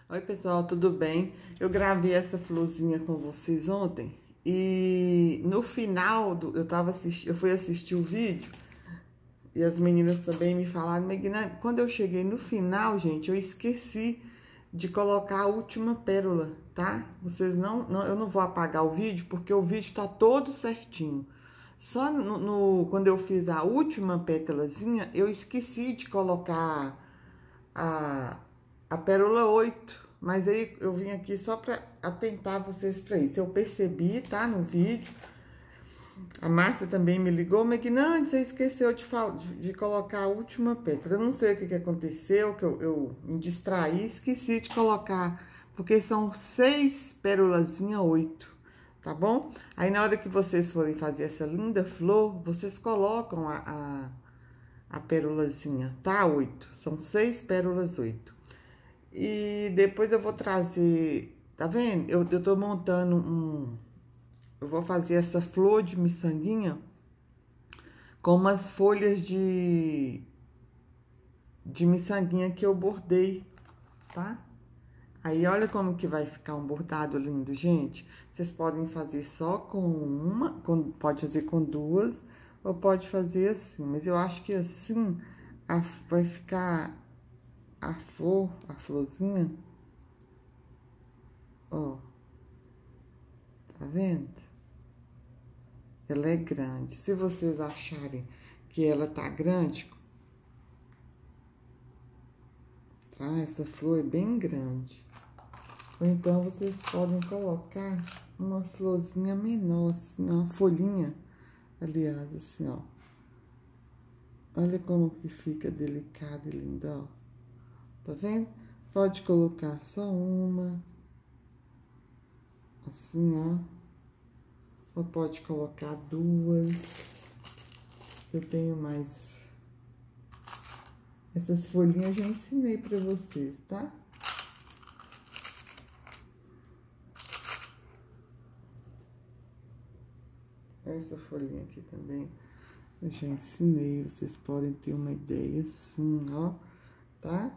Oi, pessoal, tudo bem? Eu gravei essa florzinha com vocês ontem e no final eu fui assistir o vídeo e as meninas também me falaram, Megna, quando eu cheguei no final, gente, eu esqueci de colocar a última pérola, tá? Vocês eu não vou apagar o vídeo porque o vídeo tá todo certinho. Só quando eu fiz a última pétalazinha, eu esqueci de colocar a, a pérola 8, mas aí eu vim aqui só para atentar vocês para isso. Eu percebi, tá, no vídeo. A Márcia também me ligou, mas que não, você esqueceu de colocar a última pétala. Eu não sei o que aconteceu, que eu me distraí, esqueci de colocar, porque são 6 pérolazinhas, 8, tá bom? Aí na hora que vocês forem fazer essa linda flor, vocês colocam a pérolazinha, tá? 8, são 6 pérolas, 8. E depois eu vou trazer, tá vendo? Eu tô montando eu vou fazer essa flor de miçanguinha com umas folhas de miçanguinha que eu bordei, tá? Aí, olha como que vai ficar um bordado lindo, gente. Vocês podem fazer só com uma, pode fazer com duas, ou pode fazer assim. Mas eu acho que assim vai ficar a florzinha, ó. Tá vendo? Ela é grande. Se vocês acharem que ela tá grande, tá? Essa flor é bem grande. Ou então, vocês podem colocar uma florzinha menor, assim, uma folhinha, aliás, assim, ó. Olha como que fica delicado e lindo, ó. Tá vendo? Pode colocar só uma, assim, ó. Ou pode colocar duas. Eu tenho mais. Essas folhinhas eu já ensinei pra vocês, tá? Essa folhinha aqui também eu já ensinei. Vocês podem ter uma ideia assim, ó, tá?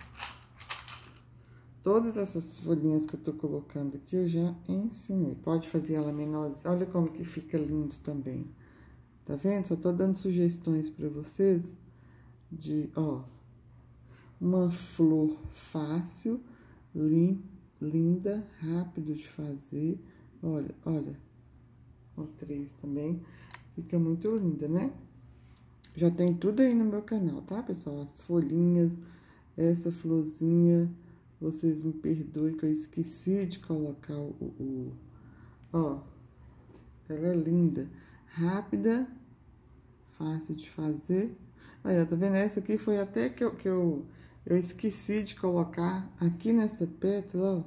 Todas essas folhinhas que eu tô colocando aqui eu já ensinei. Pode fazer ela menorzinha. Olha como que fica lindo também. Tá vendo? Só tô dando sugestões pra vocês de, ó, uma flor fácil, linda, rápido de fazer. Olha, olha. Com 3 também. Fica muito linda, né? Já tem tudo aí no meu canal, tá, pessoal? As folhinhas, essa florzinha. Vocês me perdoem que eu esqueci de colocar ó, ela é linda. Rápida, fácil de fazer. Olha, tá vendo? Essa aqui foi até que eu esqueci de colocar aqui nessa pétala, ó.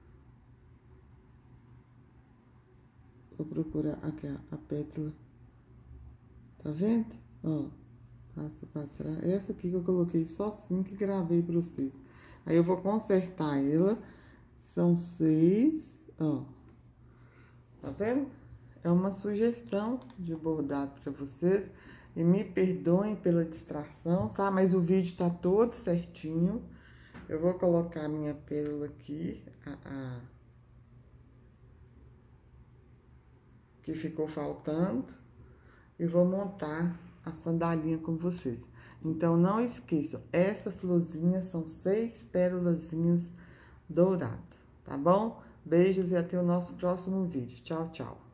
Vou procurar aqui a pétala. Tá vendo? Ó, passa pra trás. Essa aqui que eu coloquei só assim que gravei pra vocês. Aí eu vou consertar ela. São 6, ó. Tá vendo? É uma sugestão de bordado pra vocês. E me perdoem pela distração, tá? Mas o vídeo tá todo certinho. Eu vou colocar a minha pérola aqui, que ficou faltando. E vou montar a sandalinha com vocês. Então, não esqueçam, essa florzinha são 6 pérolazinhas douradas, tá bom? Beijos e até o nosso próximo vídeo. Tchau, tchau.